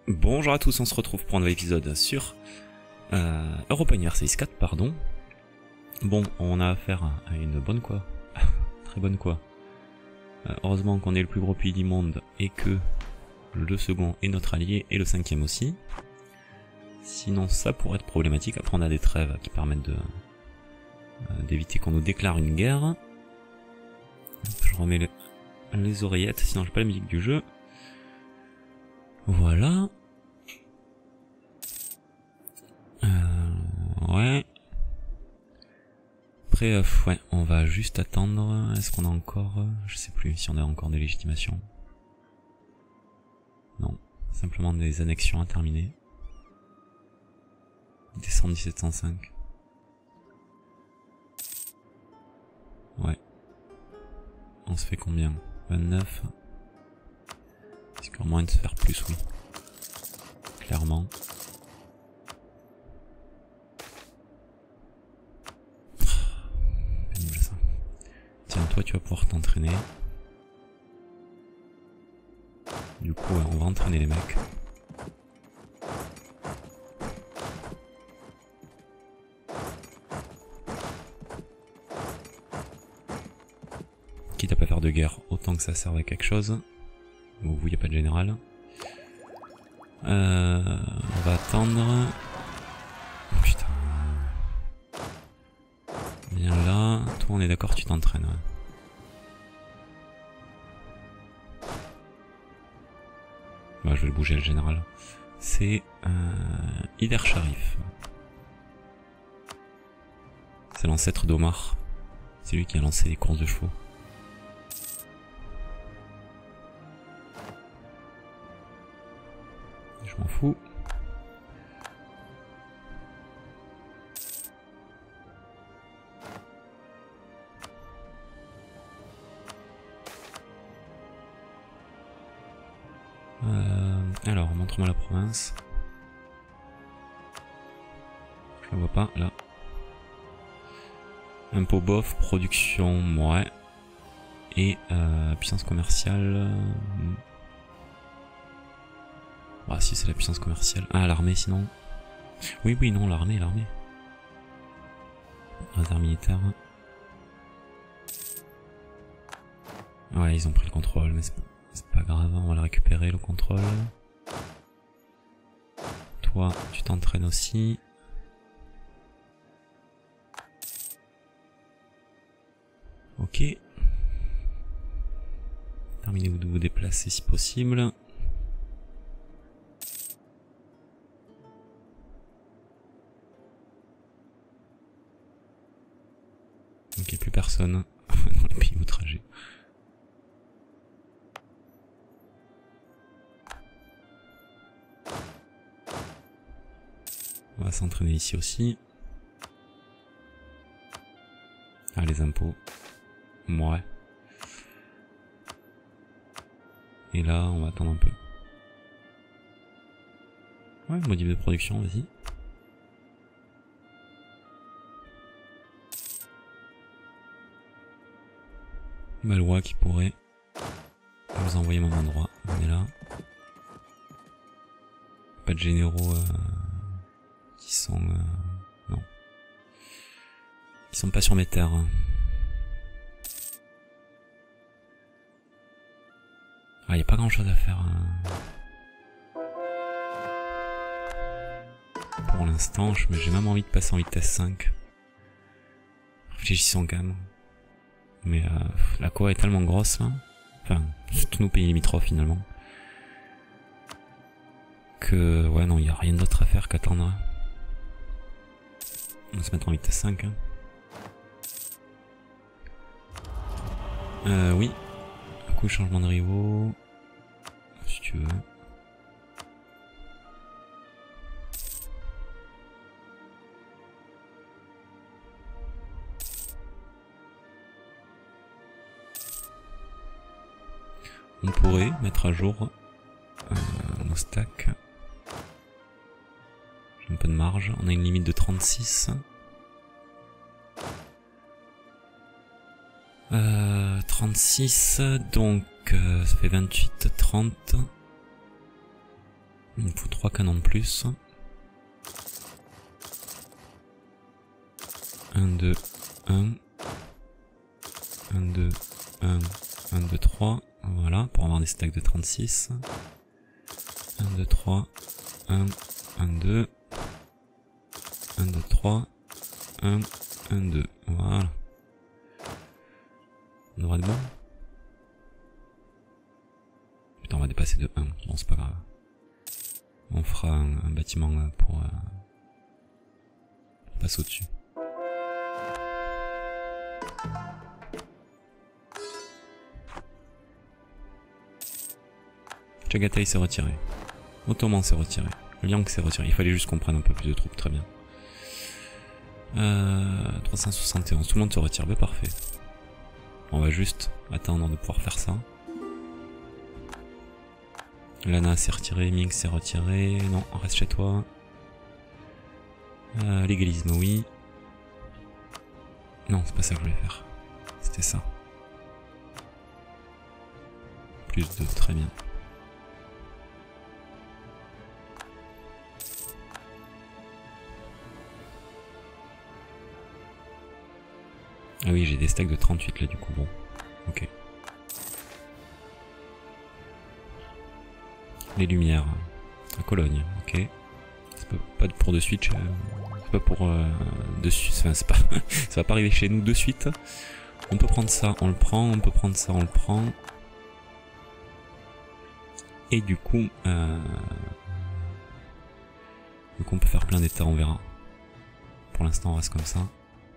Bonjour à tous, on se retrouve pour un nouvel épisode sur Europa Universalis 4, pardon. Bon, on a affaire à une bonne quoi. Très bonne quoi. Heureusement qu'on est le plus gros pays du monde et que le second est notre allié et le cinquième aussi. Sinon ça pourrait être problématique. Après on a des trêves qui permettent d'éviter qu'on nous déclare une guerre. Je remets les oreillettes, sinon j'ai pas la musique du jeu. Voilà. Ouais. Après, ouais, on va juste attendre. Est-ce qu'on a encore... je sais plus si on a encore des légitimations. Non. Simplement des annexions à terminer. Décembre 1705. Ouais. On se fait combien? 29. Est-ce qu'il y a moyen de se faire plus? Oui. Clairement. Pénible ça. Tiens, toi tu vas pouvoir t'entraîner. Du coup, on va entraîner les mecs. Quitte à pas faire de guerre, autant que ça serve à quelque chose. Au bout, il n'y a pas de général. On va attendre. Oh, putain. Viens là. Toi, on est d'accord, tu t'entraînes. Ouais. Bah, je vais le bouger, le général. C'est Hyder Sharif. C'est l'ancêtre d'Omar. C'est lui qui a lancé les courses de chevaux. Je m'en fous. Alors, montre-moi la province. Je la vois pas, là. Impôt bof, production, ouais. Et puissance commerciale... Ah si, c'est la puissance commerciale. Ah, l'armée sinon. Oui, oui, non, l'armée. Radar militaire. Ouais, ils ont pris le contrôle, mais c'est pas grave, on va le récupérer, le contrôle. Toi, tu t'entraînes aussi. Ok. Terminez de vous déplacer si possible. Ok, plus personne dans le pays outragé. On va s'entraîner ici aussi. Ah, les impôts. Ouais. Et là, on va attendre un peu. Ouais, modif de production, vas-y. Malois qui pourrait vous envoyer au même endroit. On est là. Pas de généraux qui sont... non. Qui sont pas sur mes terres. Ah, y a pas grand chose à faire. Pour l'instant, j'ai même envie de passer en vitesse 5. Réfléchissons quand même. Mais la Koa est tellement grosse là. Enfin, tous nos pays limitrophes finalement. Que ouais, non, y a rien d'autre à faire qu'attendre. On va se mettre en vitesse 5. Oui. Un coup, changement de rivaux. Si tu veux. On pourrait mettre à jour nos stacks. J'ai un peu de marge. On a une limite de 36. 36, donc ça fait 28, 30. Il me faut 3 canons de plus. 1, 2, 1. 1, 2, 1, 1, 2, 3. Voilà, pour avoir des stacks de 36. 1, 2, 3. 1, 1, 2. 1, 2, 3. 1, 1, 2. Voilà. On devrait être bon. Putain, on va dépasser de 1. Bon, c'est pas grave. On fera un bâtiment pour passer au-dessus. Chagatai s'est retiré. Ottoman s'est retiré. Liang s'est retiré. Il fallait juste qu'on prenne un peu plus de troupes, très bien. 371. Tout le monde se retire, bah parfait. On va juste attendre de pouvoir faire ça. Lana s'est retirée, Ming s'est retiré. Non, reste chez toi. Légalisme, oui. Non, c'est pas ça que je voulais faire. C'était ça. Plus 2, très bien. Ah oui, j'ai des stacks de 38 là du coup, bon. Ok. Les lumières. À Cologne, ok. C'est pas pour de suite, c'est pas pour de suite, enfin c'est pas, ça va pas arriver chez nous de suite. On peut prendre ça, on le prend, on peut prendre ça, on le prend. Et du coup on peut faire plein d'états, on verra. Pour l'instant on reste comme ça.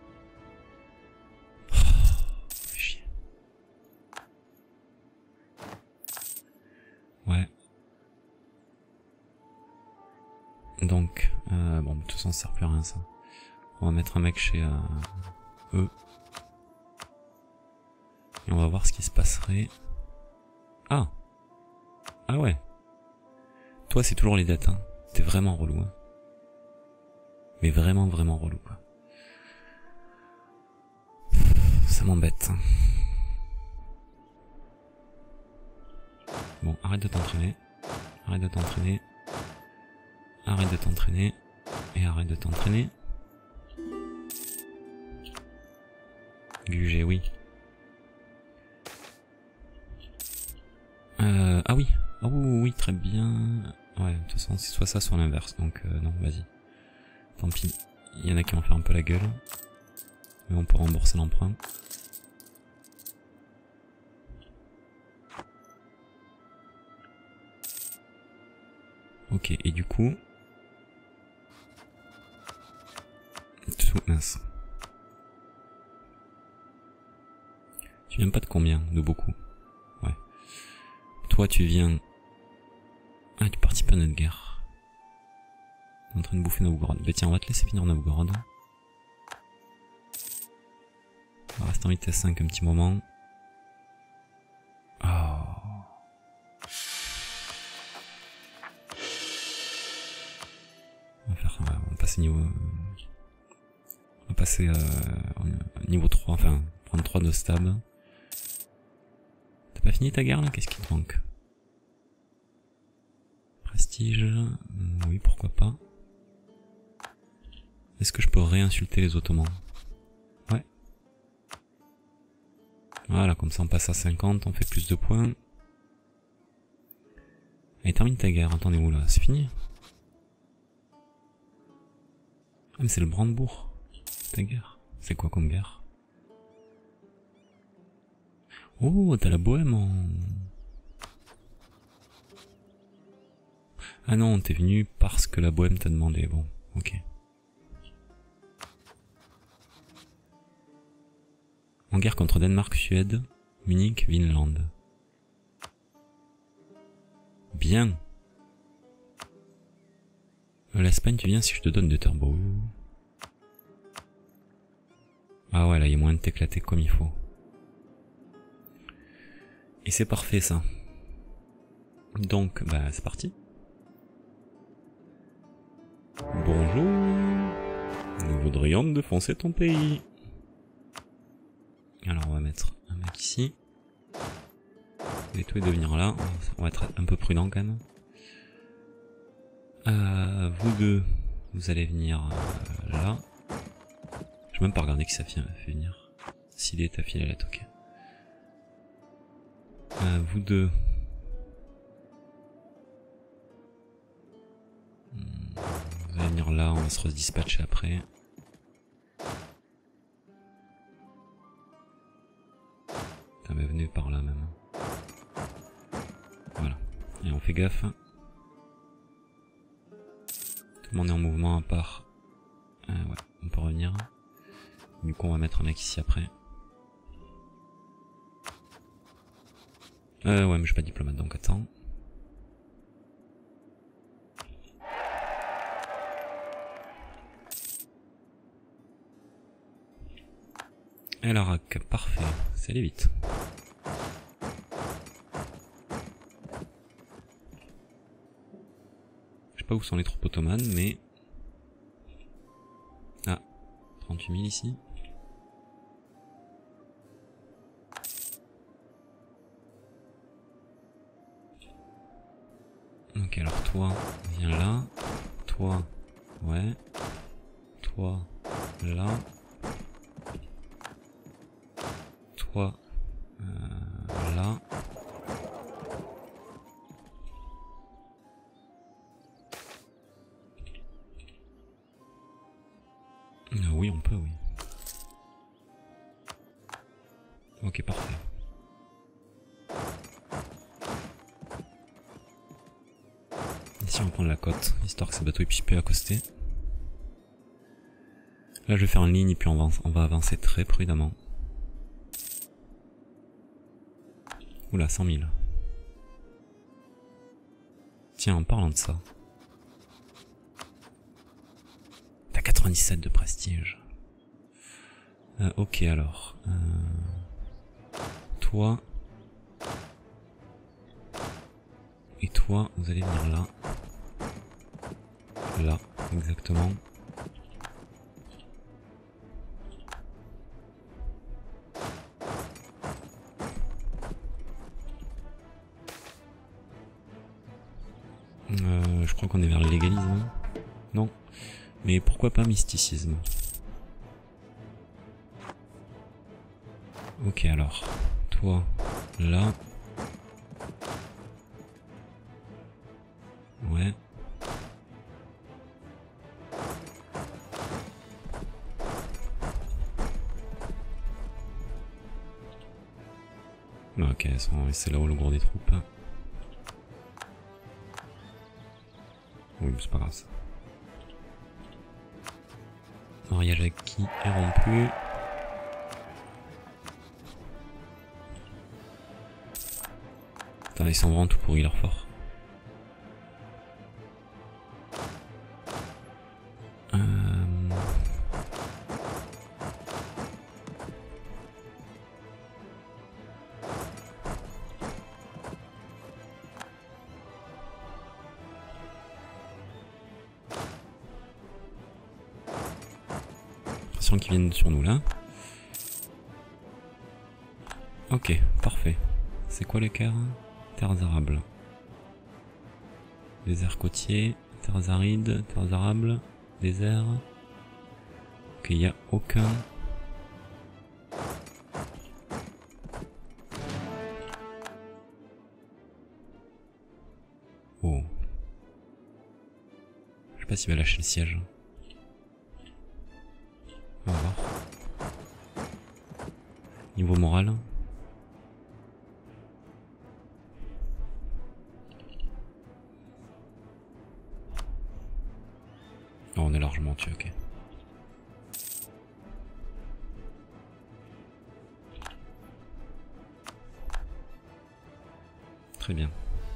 Ouais. Donc, bon, de toute façon, ça sert plus à rien, ça. On va mettre un mec chez eux. Et on va voir ce qui se passerait. Ah! Ah ouais! Toi, c'est toujours les dates, hein. T'es vraiment relou, hein. Mais vraiment, vraiment relou, quoi. Ça m'embête. Bon, arrête de t'entraîner. Arrête de t'entraîner. Arrête de t'entraîner. Et arrête de t'entraîner. Gugé, oui. Ah oui. Ah oui, très bien. Ouais, de toute façon, c'est soit ça, soit l'inverse. Donc non, vas-y. Tant pis. Il y en a qui vont faire un peu la gueule. Mais on peut rembourser l'emprunt. Ok, et du coup... Mince. Tu viens pas de combien? De beaucoup. Ouais. Toi, tu viens... Ah, tu participes à notre guerre. T'es en train de bouffer Novgorod. Bah tiens, on va te laisser finir Novgorod. On va rester en vitesse 5 un petit moment. Oh. On va passer niveau... On va passer niveau 3, enfin, prendre 3 de stab. T'as pas fini ta guerre là? Qu'est-ce qui te manque? Prestige... Oui, pourquoi pas. Est-ce que je peux réinsulter les Ottomans? Ouais. Voilà, comme ça on passe à 50, on fait plus de points. Allez, termine ta guerre, attendez-vous là, c'est fini? Ah mais c'est le Brandebourg, ta guerre. C'est quoi comme guerre? Oh, t'as la Bohème en... Ah non, t'es venu parce que la Bohème t'a demandé, bon, ok. En guerre contre Danemark, Suède, Munich, Vinland. Bien. L'Espagne, tu viens si je te donne de turbo. Ah ouais, là, il y a moyen de t'éclater comme il faut. Et c'est parfait, ça. Donc, bah, c'est parti. Bonjour. Nous voudrions défoncer ton pays. Alors, on va mettre un mec ici. Et tout est de venir là. On va être un peu prudent, quand même. Vous deux, vous allez venir là. Je vais même pas regarder qui ça fait venir. S'il est à Philalette, ok. Vous deux. Vous allez venir là, on va se redispatcher après. Putain, mais venez par là même. Voilà. Et on fait gaffe. Tout le monde est en mouvement à part. Ouais, on peut revenir. Du coup, on va mettre un mec ici après. Ouais, mais je suis pas diplomate donc attends. Et la rack, parfait. C'est allé vite. Je sais pas où sont les troupes ottomanes, mais... Ah, 38 000 ici. Ok, alors toi, viens là. Toi, ouais. Toi, là. Toi, là. Oui, on peut, oui. Ok, parfait. Ici, on va prendre la côte, histoire que ces bateaux puissent plus accoster. Là, je vais faire une ligne et puis on va avancer très prudemment. Oula, 100 000. Tiens, en parlant de ça. T'as 97 de prestige. Ok, alors. Toi. Et toi, vous allez venir là. Là, exactement. Je crois qu'on est vers le légalisme. Non. Mais pourquoi pas mysticisme? Ok, alors. Toi, là. Ouais. Ok, c'est là où le gros des troupes. Oui, mais c'est pas grave ça. Mariage avec qui est rompu. Putain, ils sont vraiment tout pourris leur fort. Qui viennent sur nous là. Ok, parfait. C'est quoi l'écart? Terres arables. Désert côtier, terres arides, terres arables, désert. Ok, il n'y a aucun. Oh. Je sais pas s'il va lâcher le siège. On va voir. Niveau moral. Oh, on est largement tué, ok. Très bien.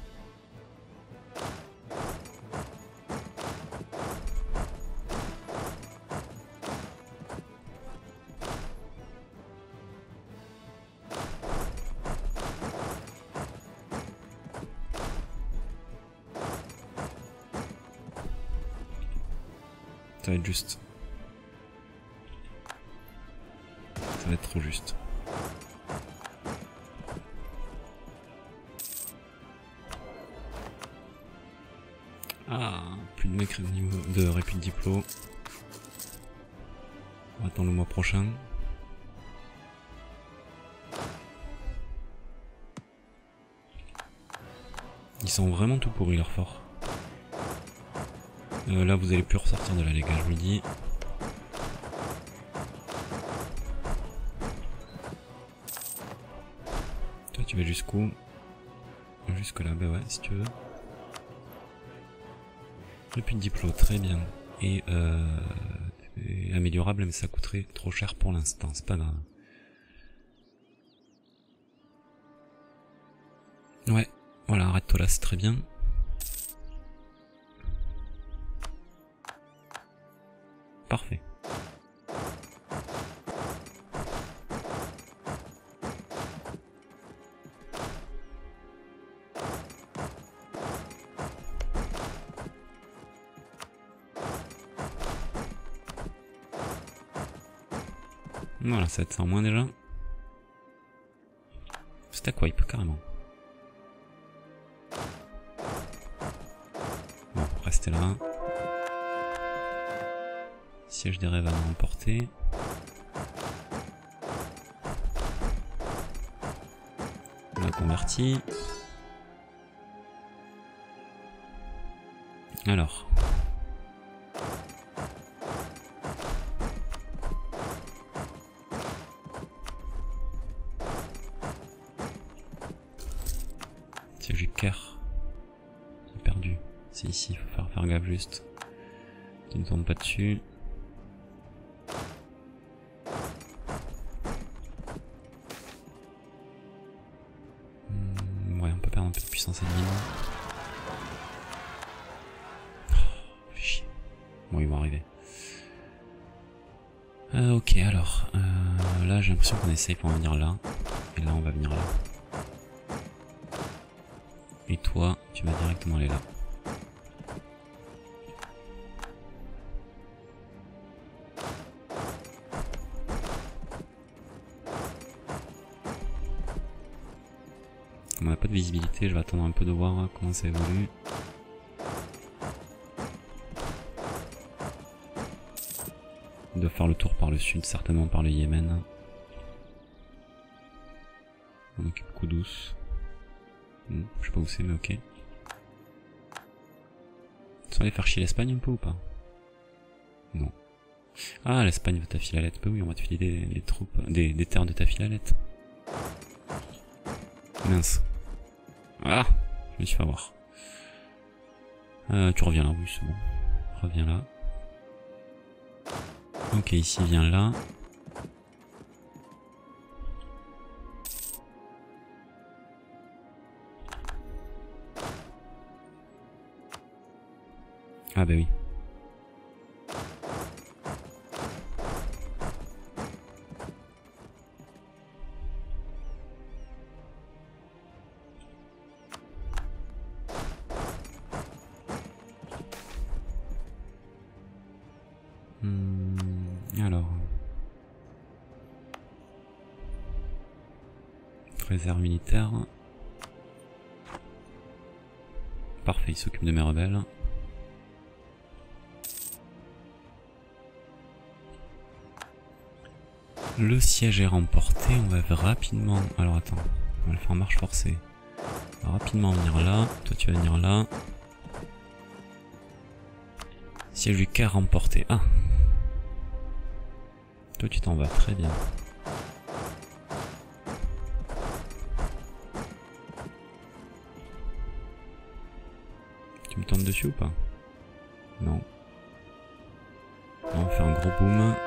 Ça va être juste. Ça va être trop juste. Ah, plus de mecs de répit de diplo. On va attendre le mois prochain. Ils sont vraiment tout pourris leur fort. Là vous allez plus ressortir de là les gars, je vous le dis. Toi tu vas jusqu'où? Jusque là, bah ouais si tu veux. Depuis le diplo, très bien. Et améliorable mais ça coûterait trop cher pour l'instant, c'est pas grave. Ouais, voilà, arrête-toi là, c'est très bien. Parfait. Voilà, ça va être ça en moins déjà. Stack wipe, carrément. Bon, restez là. Siège des rêves à remporter. On a converti. Alors. Siège du Caire. J'ai perdu. C'est ici, il faut faire gaffe juste. Qui ne tombe pas dessus. Ouais, on peut perdre un peu de puissance admin. Oh, fait chier. Bon, ils vont arriver. Ok, alors. Là, j'ai l'impression qu'on essaye pour venir là. Et là, on va venir là. Et toi, tu vas directement aller là. On n'a pas de visibilité, je vais attendre un peu de voir comment ça évolue. On doit faire le tour par le sud, certainement par le Yémen. On occupe coup douce. Je sais pas où c'est, mais ok. Tu vas aller faire chier l'Espagne un peu ou pas? Non. Ah, l'Espagne veut ta filalette. Bah oui, on va te filer des troupes, des terres de ta filalette. Mince. Ah, je me suis fait avoir. Tu reviens là, oui, c'est bon. Reviens là. Ok, ici, viens là. Ah bah oui. Alors. Réserve militaire. Parfait, il s'occupe de mes rebelles. Le siège est remporté, on va rapidement... Alors attends, on va le faire en marche forcée. On va rapidement venir là, toi tu vas venir là. Siège du Caire remporté. Ah, toi tu t'en vas, très bien. Tu me tombes dessus ou pas? Non. On va faire un gros boom.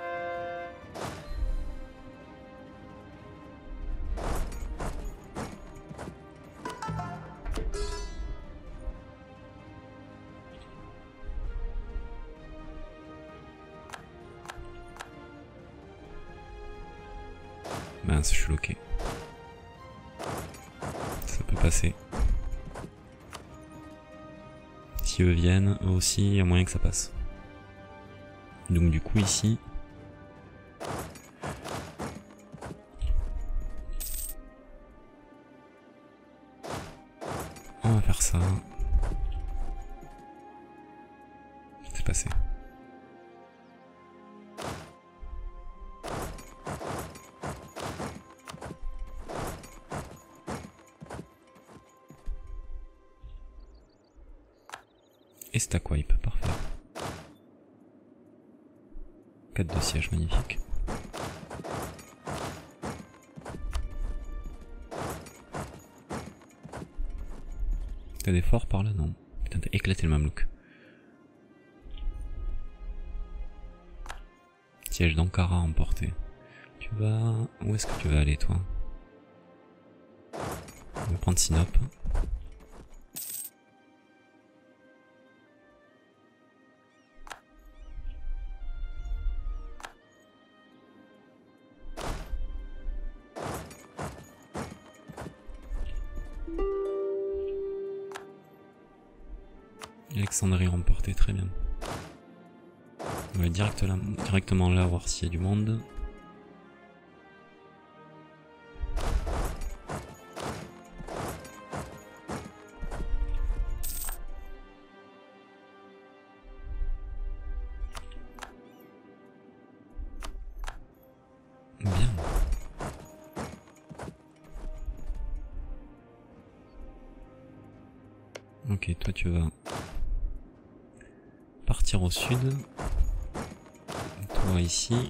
Mince, je suis bloqué. Ça peut passer. Si eux viennent, eux aussi, il y a moyen que ça passe. Donc du coup ici... on va faire ça. passé. Et stack wipe, parfait. 4 de siège, magnifique. T'as des forts par là? Non. Putain, t'as éclaté le mamelouk. Siège d'Ankara emporté. Tu vas... Où est-ce que tu vas aller, toi? On va prendre Sinop. Alexandrie remportée, très bien. On va directement là voir s'il y a du monde. Bien. Ok, toi tu vas partir au sud. Toi ici.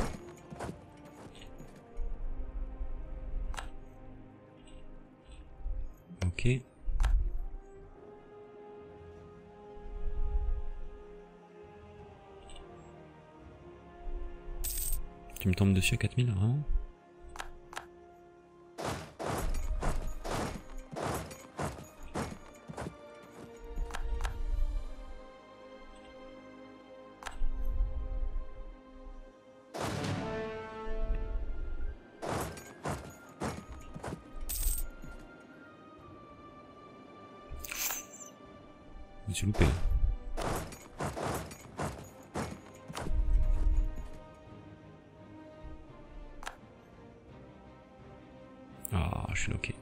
Ok. Tu me tombes dessus à 4000, vraiment? Je me suis loupé là. Ah, je suis loqué.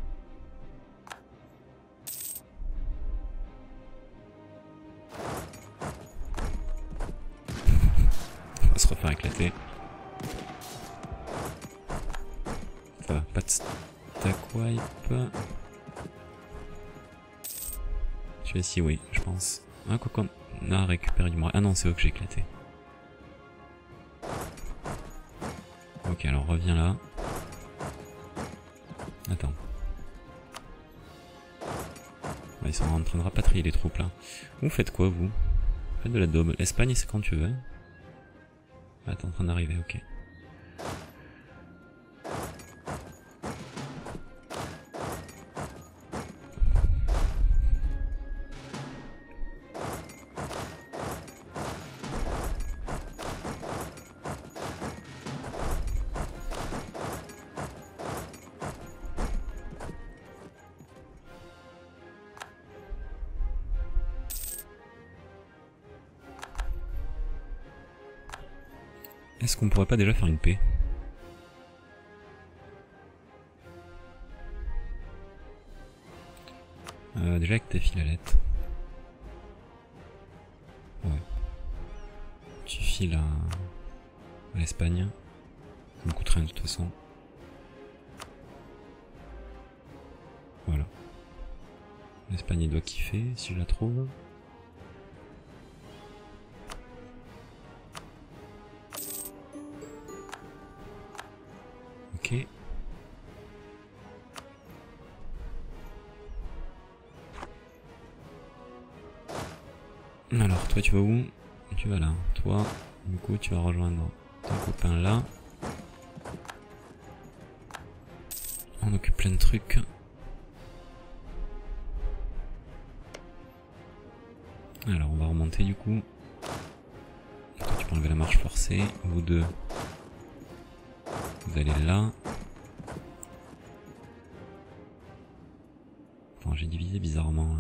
On va se refaire éclater. Ça va, pas de stack wipe. Tu es ici, oui, je pense. Ah, quoi qu'on a récupéré du moral. Ah non, c'est eux que j'ai éclaté. Ok, alors reviens là. Attends. Ils sont en train de rapatrier les troupes là. Vous faites quoi, vous? Faites de la daube. L'Espagne, c'est quand tu veux. Ah, t'es en train d'arriver, ok. Est-ce qu'on pourrait pas déjà faire une paix? Déjà avec tes filalettes. Ouais. Tu files à l'Espagne. Ça me coûte rien de toute façon. Voilà. L'Espagne il doit kiffer si je la trouve. Ok. Alors toi tu vas où? Tu vas là. Toi, du coup tu vas rejoindre ton copain là. On occupe plein de trucs. Alors on va remonter du coup. Toi tu peux enlever la marche forcée. Vous deux, vous allez là. Attends, j'ai divisé bizarrement.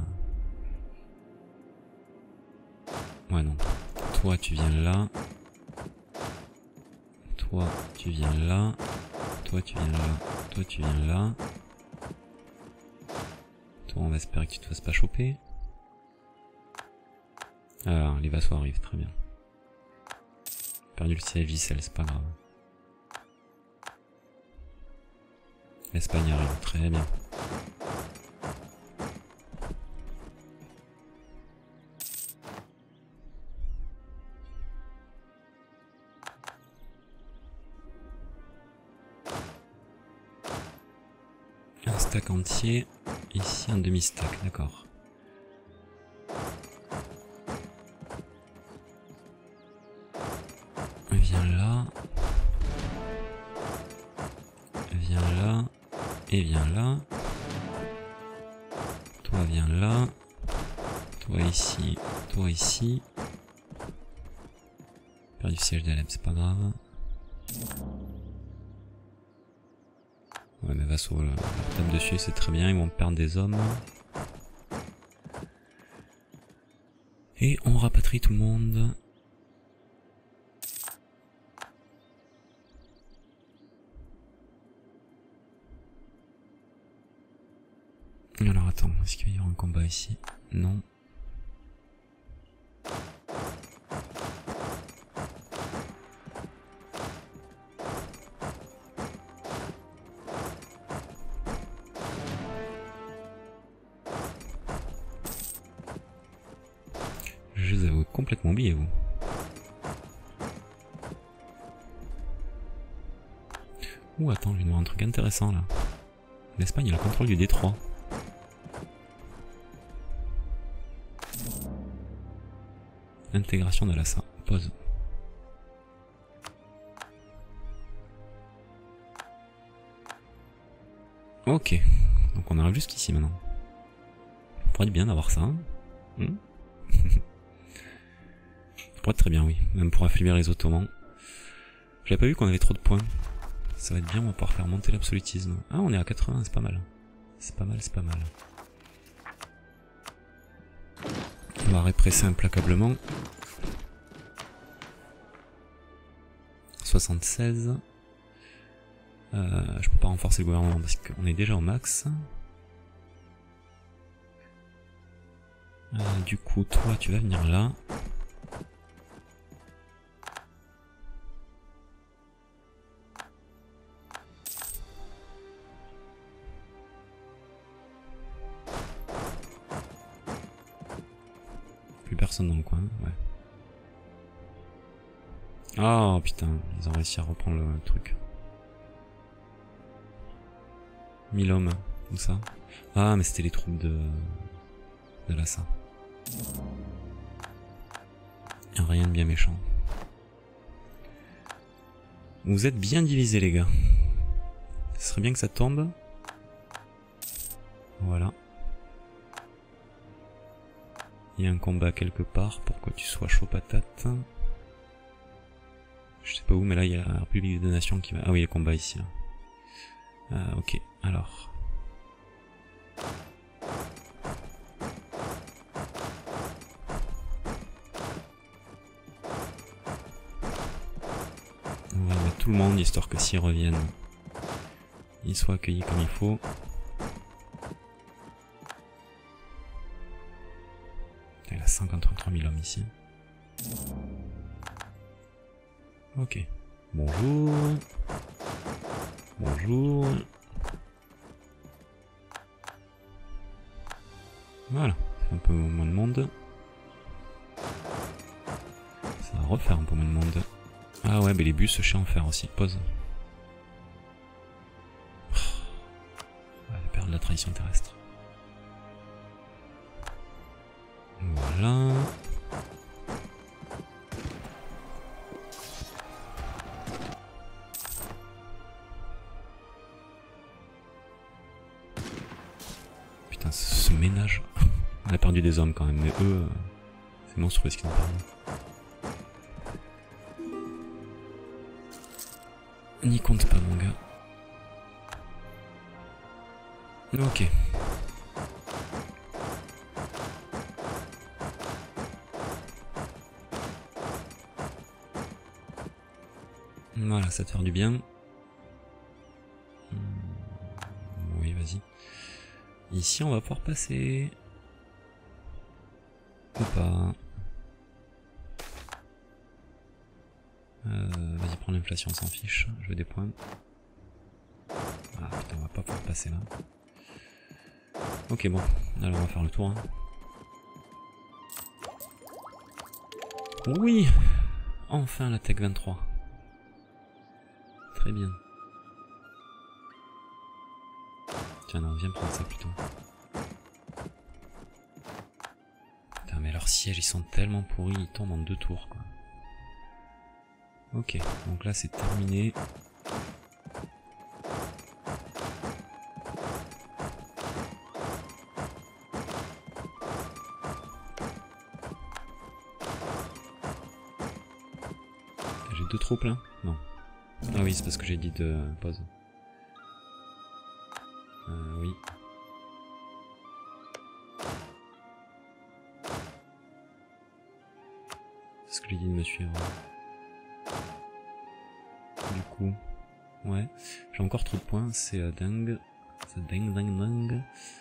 Ouais non. Toi tu viens là. Toi tu viens là. Toi tu viens là. Toi tu viens là. Toi on va espérer que tu te fasses pas choper. Alors, les vassaux arrivent, très bien. Perdu le siège Vicel, c'est pas grave. L'Espagne arrive, très bien. Un stack entier, ici un demi-stack, d'accord. Viens là. Viens là. Et viens là. Toi viens là. Toi ici. Toi ici. Perdu le siège d'Alep, c'est pas grave. Ouais, mes vassaux, là, leur tape dessus, c'est très bien, ils vont perdre des hommes. Et on rapatrie tout le monde. Alors attends, est-ce qu'il y aura un combat ici? Non. Je vous avais complètement oublié, vous. Ouh, attends, je viens de voir un truc intéressant là. L'Espagne a le contrôle du détroit. Intégration de l'Assa. Pause. Ok. Donc on arrive jusqu'ici maintenant. Ça pourrait être bien d'avoir ça. Hein. Ça pourrait être très bien, oui. Même pour affaiblir les Ottomans. J'avais pas vu qu'on avait trop de points. Ça va être bien, on va pouvoir faire monter l'absolutisme. Ah, on est à 80, c'est pas mal. C'est pas mal, c'est pas mal. On va répresser implacablement. 76. Je peux pas renforcer le gouvernement parce qu'on est déjà au max. Du coup, toi, tu vas venir là. Plus personne dans le coin, ouais. Oh putain, ils ont réussi à reprendre le truc. 1000 hommes, tout ça. Ah, mais c'était les troupes de l'Assa. Rien de bien méchant. Vous êtes bien divisés, les gars. Ce serait bien que ça tombe. Voilà. Il y a un combat quelque part pour que tu sois chaud patate. Je sais pas où, mais là il y a la République des Nations qui va... Ah oui, il y a le combat ici. Là. Ok, alors... On va mettre tout le monde, histoire que s'ils reviennent, ils soient accueillis comme il faut. Il y a 53 000 hommes ici. Ok. Bonjour. Bonjour. Voilà. Un peu moins de monde. Ça va refaire un peu moins de monde. Ah ouais, mais les bus chiants en fer aussi. Pause. On va perdre la tradition terrestre. Voilà. Putain, ce ménage. On a perdu des hommes quand même, mais eux, c'est monstrueux ce qu'ils ont perdu. N'y compte pas, mon gars. Ok. Voilà, ça te fait du bien. Oui, vas-y. Ici, on va pouvoir passer. Ou pas. pour l'inflation, on s'en fiche. Je veux des points. Ah putain, on va pas pouvoir passer là. Ok, bon. Alors, on va faire le tour. Hein. Oui! Enfin, la Tech 23. Très bien. Tiens, non, viens prendre ça plutôt. Putain, mais leurs sièges, ils sont tellement pourris, ils tombent en 2 tours, quoi. Ok, donc là, c'est terminé. J'ai 2 troupes, là? Non. Ah oui, c'est parce que j'ai dit de pause. Oui. C'est ce que j'ai dit de me suivre. Du coup, ouais. J'ai encore trop de points, c'est dingue. C'est dingue.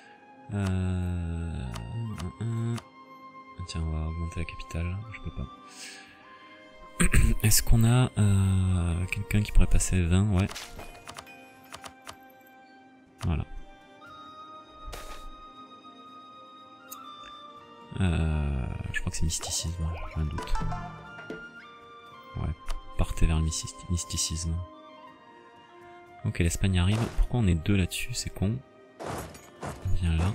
Tiens, on va augmenter la capitale, je peux pas. Est-ce qu'on a quelqu'un qui pourrait passer 20? Ouais. Voilà. Je crois que c'est mysticisme, j'ai un doute. Ouais, partez vers le mysticisme. Ok, l'Espagne arrive. Pourquoi on est 2 là-dessus? C'est con. On vient là.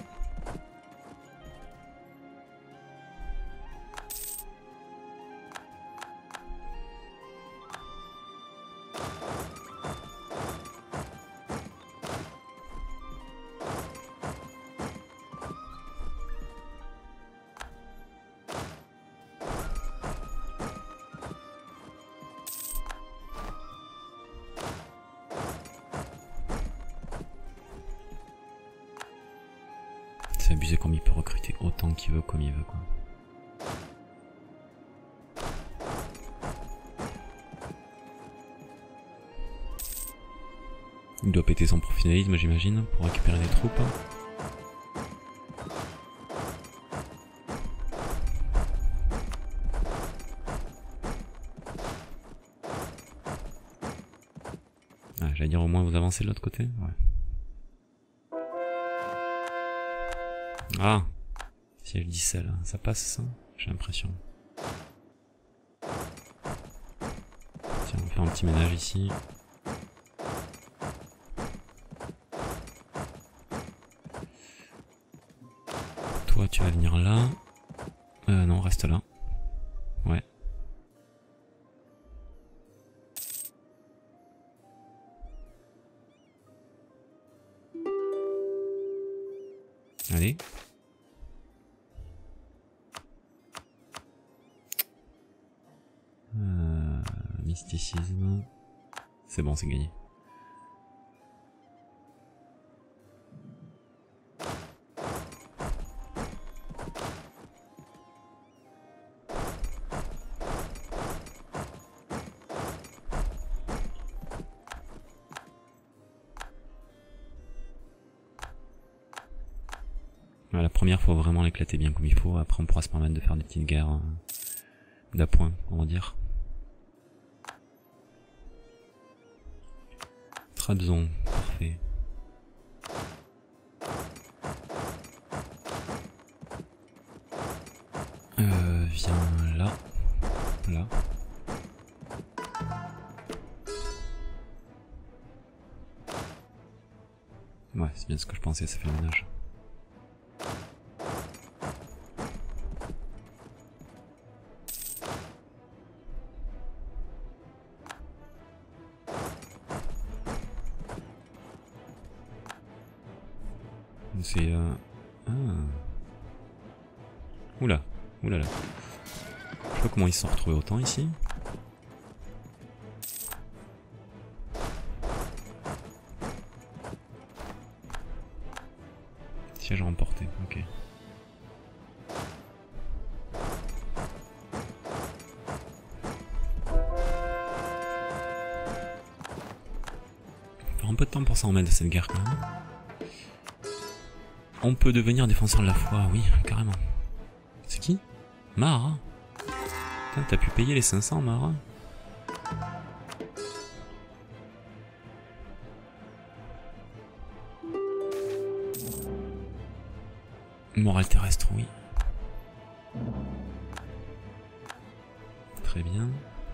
C'est abusé comme il peut recruter autant qu'il veut comme il veut, quoi. Il doit péter son professionnalisme, j'imagine, pour récupérer des troupes. Ah, j'allais dire au moins vous avancez de l'autre côté. Ouais. Ah, si elle dit celle, ça passe ça? J'ai l'impression. Tiens, on va faire un petit ménage ici. Toi, tu vas venir là. Non, reste là. Ouais. Allez. Mysticisme. C'est bon, c'est gagné. La première, faut vraiment l'éclater bien comme il faut. Après, on pourra se permettre de faire des petites guerres d'appoint, on va dire. Trabzon, parfait. Viens là. Là. Ouais, c'est bien ce que je pensais, ça fait le ménage. C'est ah. Oula, oulala. Je sais pas comment ils se sont retrouvés autant ici. Siège remporté, ok. Il faut un peu de temps pour s'en remettre de cette guerre quand même. On peut devenir défenseur de la foi, oui, carrément. C'est qui? Mara. Putain, t'as pu payer les 500, Mara? morale terrestre, oui. Très bien.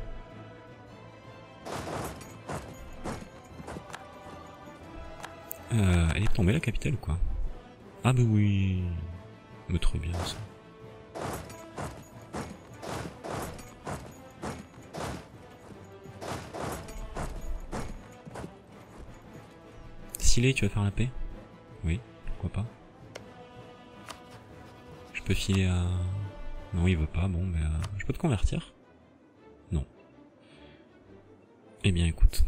Elle est tombée la capitale ou quoi? Ah bah oui. Mais trop bien ça. Silé, tu vas faire la paix? Oui, pourquoi pas. Je peux filer à... Non, il veut pas, bon, mais je peux te convertir? Non. Eh bien, écoute.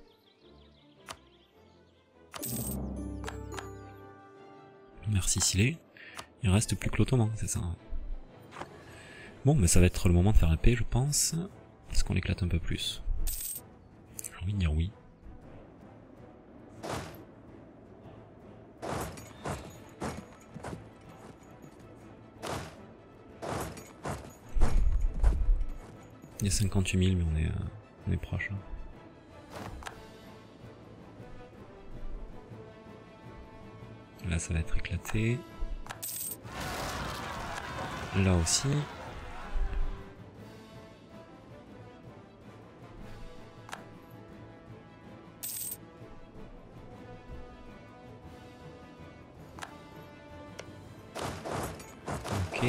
Merci Silé. Il reste plus que l'ottoman, c'est ça. Bon, mais ça va être le moment de faire la paix, je pense. Est-ce qu'on l'éclate un peu plus? J'ai envie de dire oui. Il y a 58 000, mais on est proche. Hein. Là, ça va être éclaté. Là aussi. Ok.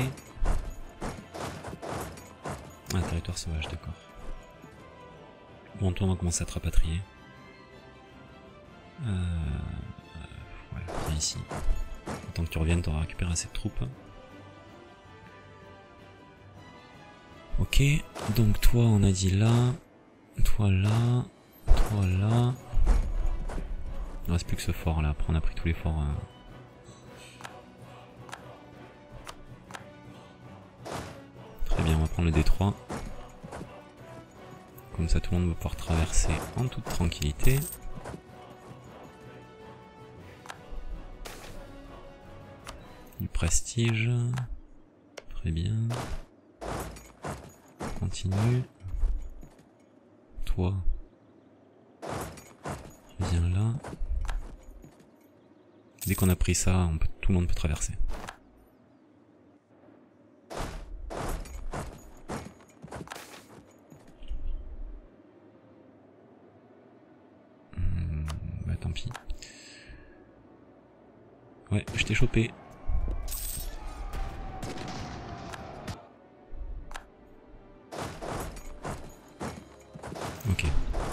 Ah, territoire sauvage, d'accord. Bon, toi, on va commencer à te rapatrier. Ouais, viens ici. Tant que tu reviennes, tu auras récupéré assez de troupes. Ok, donc toi, on a dit là. Toi là. Toi là. Il ne reste plus que ce fort là. Après, on a pris tous les forts. Très bien, on va prendre le D3. Comme ça, tout le monde va pouvoir traverser en toute tranquillité. Du prestige. Très bien. Continue. Toi. Viens là. Dès qu'on a pris ça, tout le monde peut traverser. Bah tant pis. Ouais, je t'ai chopé. Ok.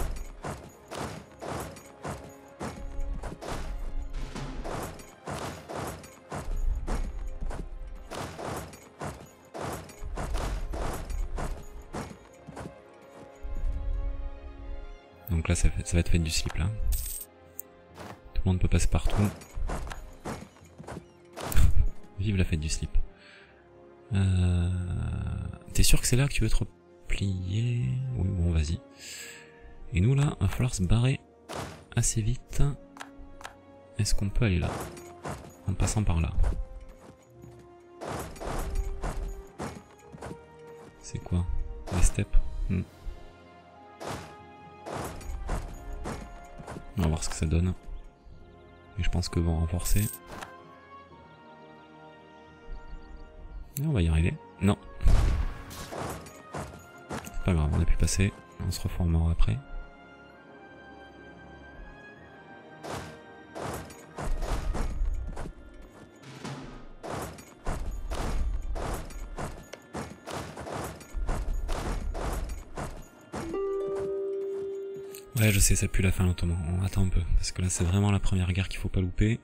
Donc là, ça va être fait du slip là. Tout le monde peut passer partout. Vive la fête du slip. T'es sûr que c'est là que tu veux te replier? Oui, bon, vas-y. Et nous là, il va falloir se barrer assez vite. Est-ce qu'on peut aller là? En passant par là. C'est quoi? Les steppes? On va voir ce que ça donne. Mais je pense que vont renforcer. Et on va y arriver. Non. C'est pas grave, on a pu passer. On se reformera après. Ouais, je sais, ça pue la fin l'ottoman. On attend un peu, parce que là c'est vraiment la première guerre qu'il faut pas louper.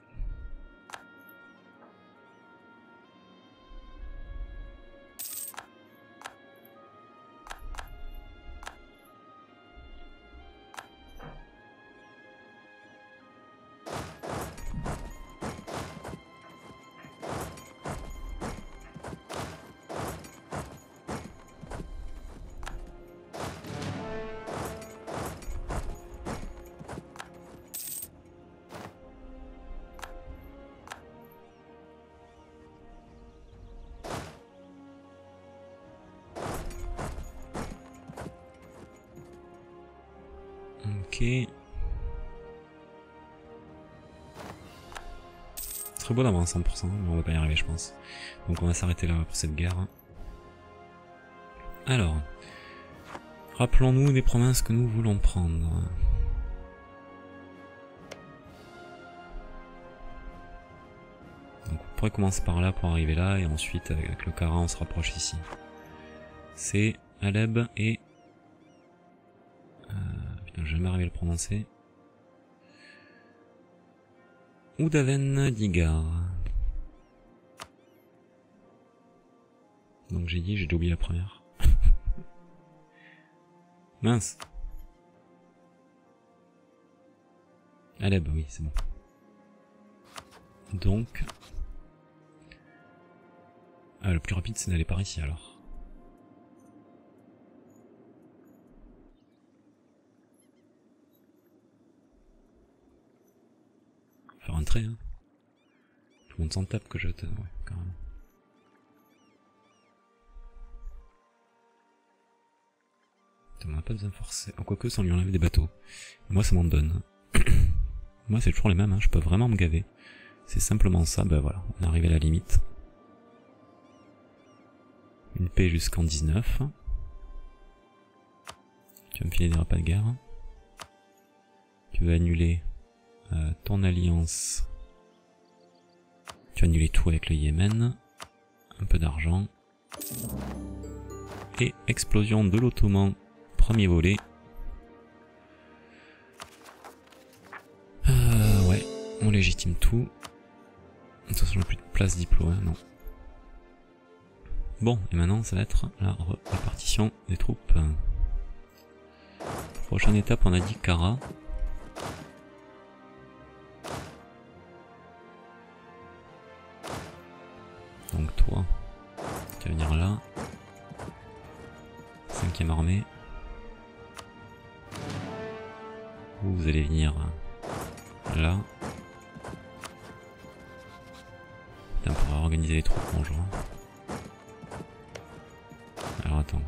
Ok. serait beau d'avoir un 100%, mais on va pas y arriver je pense. Donc on va s'arrêter là pour cette guerre. Alors, rappelons-nous des provinces que nous voulons prendre. Donc on pourrait commencer par là pour arriver là, et ensuite avec le Kara on se rapproche ici. C'est Aleb et... putain, j'ai jamais arrivé à le prononcer. Oudaven Digar. Donc j'ai dit, j'ai déjà oublié la première. Mince. Aleb, oui, c'est bon. Donc... Ah, le plus rapide c'est d'aller par ici alors. Faire un trait, hein. Tout le monde s'en tape que je te... Ouais, carrément. On n'a pas besoin de forcer. Oh, quoique, ça lui enlève des bateaux. Moi, ça m'en donne. Moi, c'est toujours les mêmes, hein. Je peux vraiment me gaver. C'est simplement ça, ben voilà, on est arrivé à la limite. Une paix jusqu'en 19. Tu vas me filer des repas de guerre. Tu vas annuler ton alliance. Tu vas annuler tout avec le Yémen. Un peu d'argent. Et explosion de l'Ottoman. Premier volet. Ouais, on légitime tout. De toute façon, on n'a plus de place diplo, hein, non. Bon, et maintenant, ça va être la répartition des troupes. Prochaine étape, on a dit Kara. Donc toi, tu vas venir là. 5e armée. Vous allez venir là. Putain, pour organiser les troupes, bonjour. Alors attends.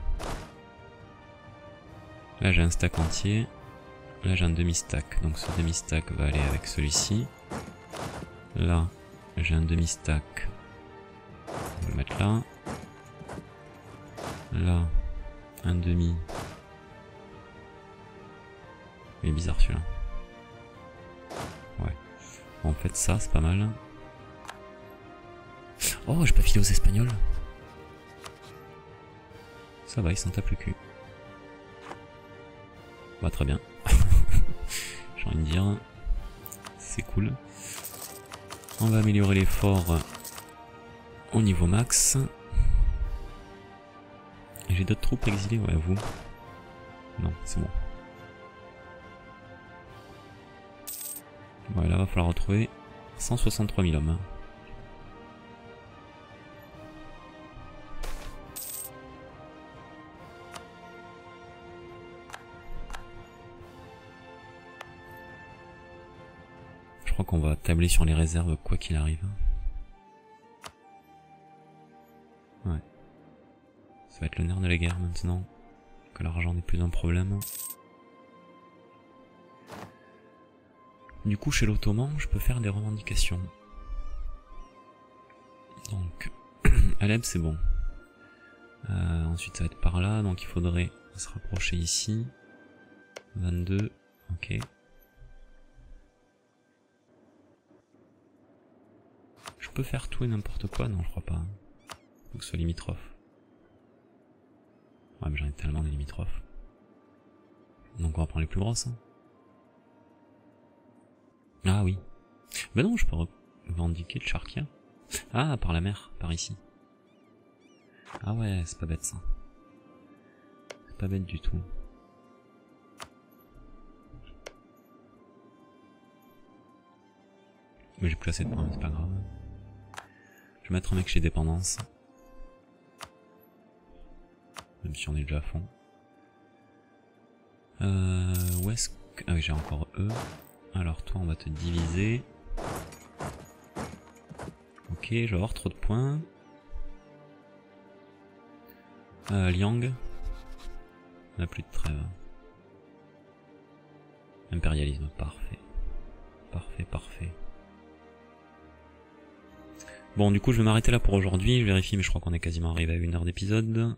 Là j'ai un stack entier. Là j'ai un demi-stack. Donc ce demi-stack va aller avec celui-ci. Là j'ai un demi-stack. On va le mettre là. Là un demi. Il est bizarre celui-là. Ouais. En fait ça c'est pas mal. Oh, j'ai pas filé aux Espagnols. Ça va, ils s'en tapent le cul. Bah très bien. J'ai envie de dire. C'est cool. On va améliorer les forts au niveau max. Et j'ai d'autres troupes exilées, ouais, vous. Non, c'est bon. Ouais, là va falloir retrouver 163 000 hommes. Je crois qu'on va tabler sur les réserves quoi qu'il arrive. Ouais. Ça va être le nerf de la guerre maintenant. Que l'argent n'est plus un problème. Du coup, chez l'Ottoman, je peux faire des revendications. Donc, Alep, c'est bon. Ensuite, ça va être par là, donc il faudrait se rapprocher ici. 22, ok. Je peux faire tout et n'importe quoi? Non, je crois pas. Faut que ce soit limitrophe. Ouais, mais j'en ai tellement de limitrophes. Donc on va prendre les plus grosses. Hein. Ah oui. Ben non, je peux revendiquer le Charkia. Ah, par la mer, par ici. Ah ouais, c'est pas bête ça. C'est pas bête du tout. Mais j'ai plus assez de points, c'est pas grave. Je vais mettre un mec chez Dépendance. Même si on est déjà à fond. Où est-ce que... Ah oui, j'ai encore eux. Alors toi, on va te diviser. Ok, je vais avoir trop de points. Liang. On n'a plus de trêve. Impérialisme, parfait. Parfait, parfait. Bon, du coup, je vais m'arrêter là pour aujourd'hui. Je vérifie, mais je crois qu'on est quasiment arrivé à 1 heure d'épisode.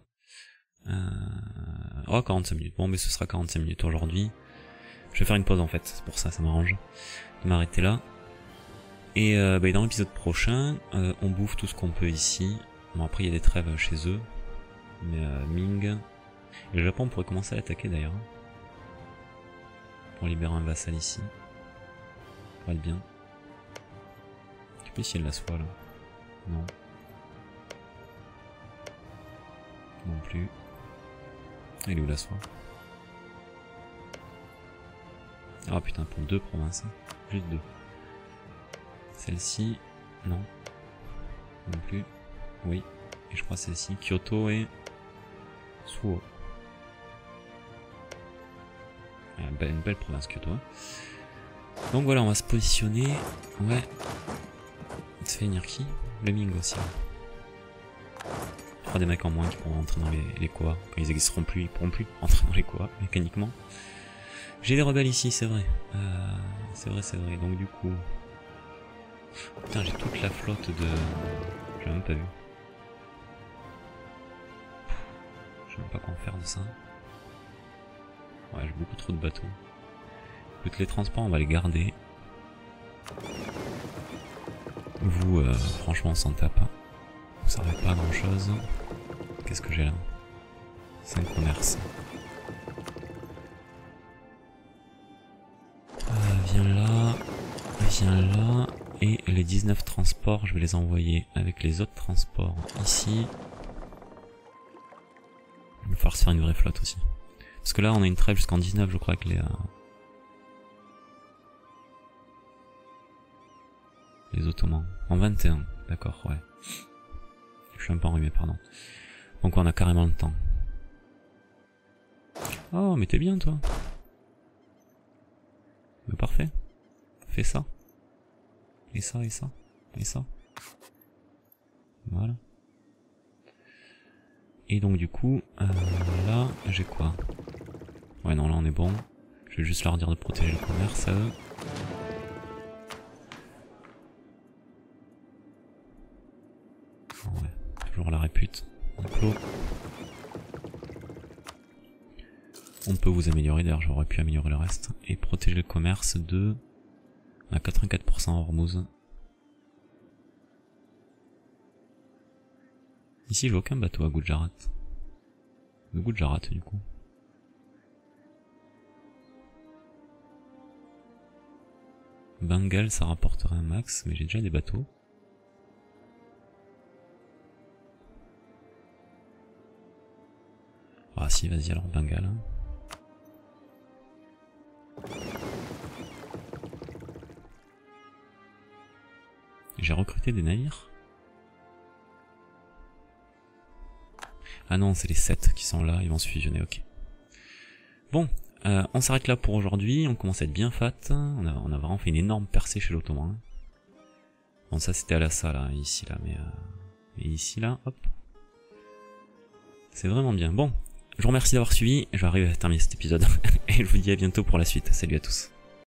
Oh, 45 minutes. Bon, mais ce sera 45 minutes aujourd'hui. Je vais faire une pause en fait, c'est pour ça, ça m'arrange de m'arrêter là. Et dans l'épisode prochain, on bouffe tout ce qu'on peut ici. Bon, après il y a des trêves chez eux. Mais Ming... Et le Japon pourrait commencer à l'attaquer d'ailleurs. Pour libérer un vassal ici. Ça va être bien. Je sais plus s'il y a de la soie là. Non. Non plus. Elle est où la soie? Ah putain, pour 2 provinces. Juste 2. Celle-ci, non. Non plus. Oui. Et je crois celle-ci, Kyoto et Suo. Une belle province Kyoto. Hein. Donc voilà, on va se positionner. Ouais. Ça fait venir qui? Le Ming aussi. Il y aura des mecs en moins qui pourront entrer dans les Koa. Quand ils n'existeront plus, ils pourront plus entrer dans les Koa, mécaniquement. J'ai des rebelles ici, c'est vrai. C'est vrai. Donc du coup... Putain, j'ai toute la flotte de... J'ai même pas vu. Je sais même pas quoi en faire de ça. Ouais, j'ai beaucoup trop de bateaux. Écoute, les transports, on va les garder. Vous, franchement, on s'en tape. Vous servez pas à grand chose. Qu'est-ce que j'ai là? 5 commerces. Viens là. Et les 19 transports, je vais les envoyer avec les autres transports ici. Il va falloir se faire une vraie flotte aussi. Parce que là, on a une trêve jusqu'en 19, je crois, avec les Ottomans. En 21, d'accord, ouais. Je suis un peu enrhumé, pardon. Donc on a carrément le temps. Oh, mais t'es bien, toi. Mais parfait. Fais ça. Et ça. Voilà. Et donc du coup, là, j'ai quoi? Ouais, non, là on est bon. Je vais juste leur dire de protéger le commerce à eux. Ouais, toujours la répute. On peut vous améliorer, d'ailleurs j'aurais pu améliorer le reste. Et protéger le commerce de... On a 84% à Hormuz. Ici j'ai aucun bateau à Gujarat. Le Gujarat du coup. Bengale ça rapporterait un max, mais j'ai déjà des bateaux. Ah si, vas-y alors Bengale. J'ai recruté des navires. Ah non, c'est les 7 qui sont là, ils vont se fusionner, ok. Bon, on s'arrête là pour aujourd'hui, on commence à être bien fat. On a vraiment fait une énorme percée chez l'Ottoman. Bon, ça c'était à la salle, là, ici là, mais ici là, hop. C'est vraiment bien. Bon, je vous remercie d'avoir suivi, je vais arriver à terminer cet épisode. Et je vous dis à bientôt pour la suite. Salut à tous.